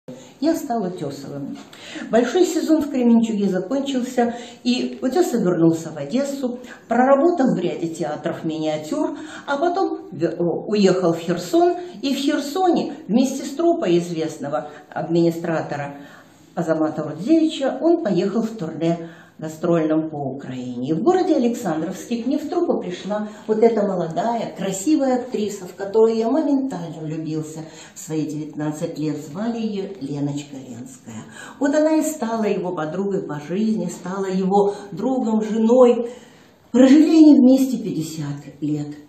Я стал Утесовым. Большой сезон в Кременчуге закончился, и Утесов вернулся в Одессу, проработал в ряде театров миниатюр, а потом уехал в Херсон, и в Херсоне вместе с труппой известного администратора Азамата Рудзевича он поехал в турне гастрольном по Украине. И в городе Александровске к мне в труппу пришла вот эта молодая, красивая актриса, в которую я моментально влюбился в свои 19 лет. Звали ее Леночка Ленская. Вот она и стала его подругой по жизни, стала его другом, женой. Прожили они вместе 50 лет.